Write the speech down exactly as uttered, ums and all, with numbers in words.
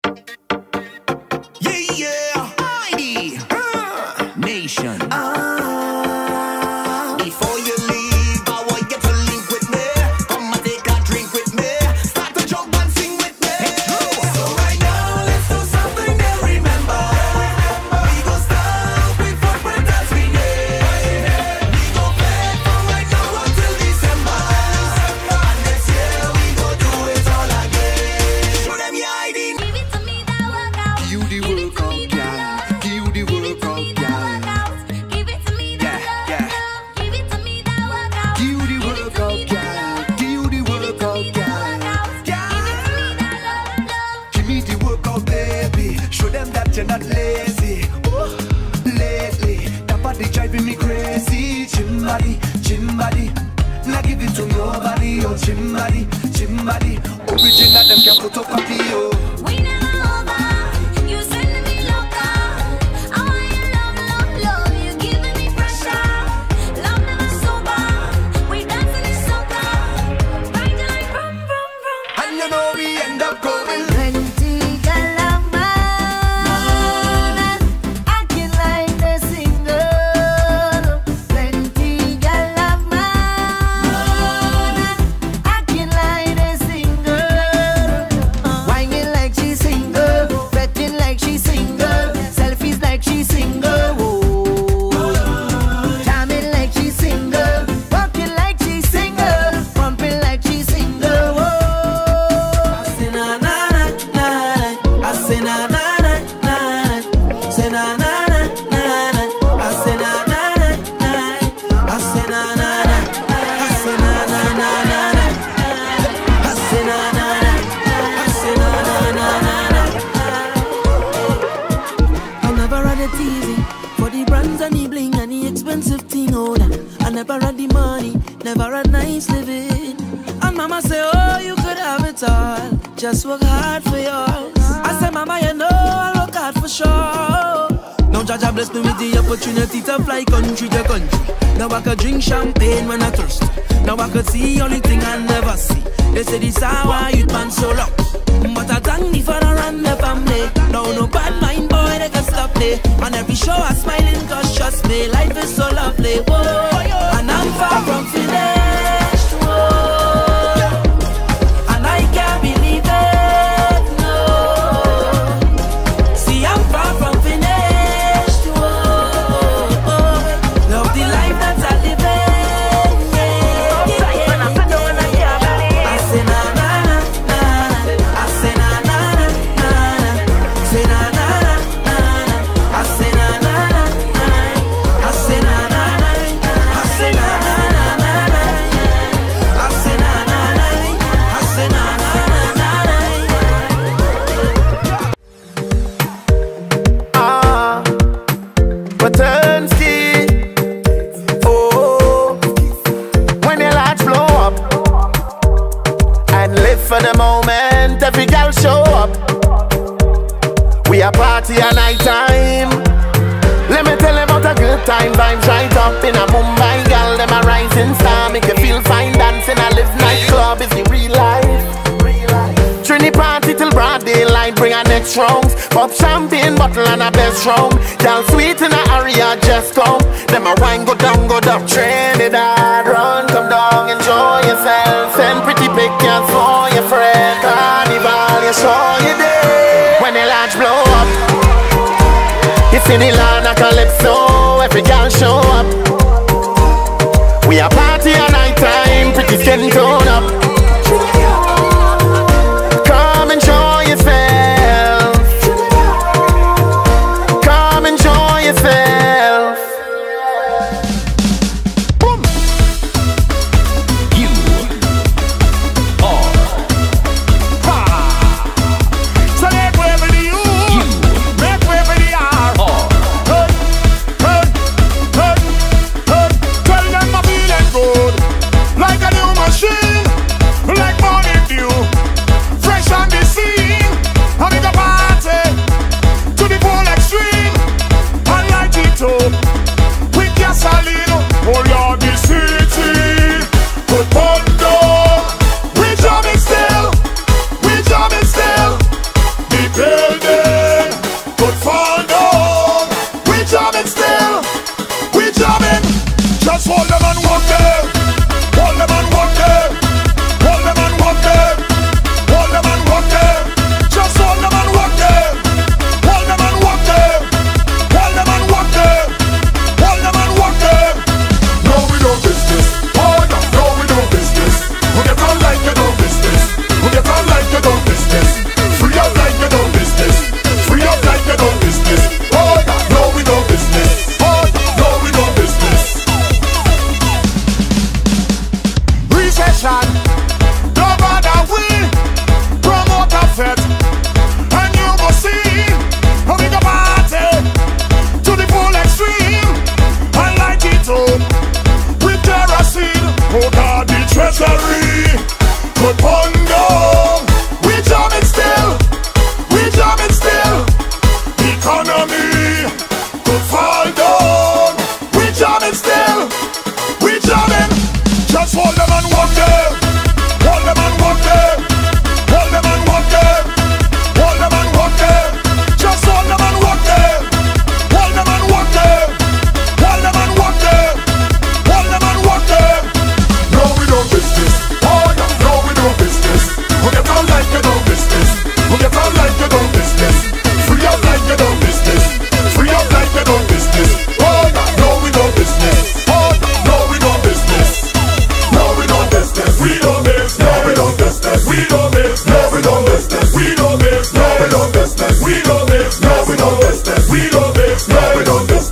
Yeah, yeah. Mighty uh, nation. Uh, Before you leave, I want you to link with me. Come and take a drink with me. Start to jump and sing with me. So right now, let's do something to remember. We go start with footprint as we need. We go play from right now until December. And next year, we go do it all again. Show them your I D. Give it to me, that workout. You the workout, girl. You the workout, girl. Give it to me, that Yeah, yeah. love. Give it to me, that workout. You the workout, girl. You the workout, girl. Give me the workout, baby. Show them that you're not lazy. Ooh, lately, that body driving me crazy. Gym body, gym body. Now give it to nobody, oh gym body, gym body. Original, them can put up copy, oh. We never over. You sending me loca. I want your love, love, love. You giving me pressure. Love never sober. We dancing in soca. Ride you like vroom, vroom, vroom. And you know we end up going. Plenty galama, acting like they're single. Plenty galama, acting like they're single. Whining like she's single, betting like she's single, selfies like she's single. Whoa. Jamming like she's single, walking like she's single, pumping like she's single. Whoa. Say na na na na, I say na na na na, say na na na na, I say na na na na, I say na na na, I say na na na na, I say na na na, I say na na na na. I never had it easy for the brands and the bling and the expensive thing. Oh, that I never had the money, never had nice living. And mama say, oh, you could have it all. Just work hard for yours. I say, mama, you know I'll work hard for sure. Now Jaja bless me with the opportunity to fly country to country. Now I could drink champagne when I thirst. Now I could see only thing I never see. They say this hour youth man so long. But I thank me for the run the family. Now no bad mind boy they can stop me. On every show I smiling cause trust me, life is so lovely. Whoa. And I'm far from finished. Whoa. And I can't believe it, no. See, I'm far from finished, whoa. Love the life that I live in, yeah, yeah, yeah. I say na na na na, I say na na na na, say na na na na, I say na na na na, I say na na na, I say na na na na, I say na na na, I say na na na na. Ah, Martinez. Oh, when your lights blow up and live for the moment, every girl show up. We a party at night time. Let me tell you about a good time, vibes right up in a Mumbai. Girl, them a rising star, make you feel fine dancing. I live nightclub is the real life. Trini party till broad daylight, bring our next rounds. Pop champagne bottle and a best round. Y'all sweet in the area, just come. Them a wine go down, go down. Trinidad, run, come down, enjoy yourself. Send pretty pictures for your friend. Carnival, you show you day. When the lights blow up, you see the land of Calypso. Every girl show up. We a party at night time, pretty skin tone up. Come enjoy yourself. Come enjoy yourself. Boom. You are. Ha. So make way for the you. You Make way for the R. are. Hey, hey, hey, hey. Tell them I'm feeling good, like a new machine, like money. up like you don't business. Free up like you don't business. Free up like you don't business. Oh, no, we don't business. Oh, no, we don't business. No, we don't business. We don't business. No, we don't business. We don't business. No, we don't business. We don't business. No, we don't business. We don't business. No, we don't business. We don't business. No, we don't business.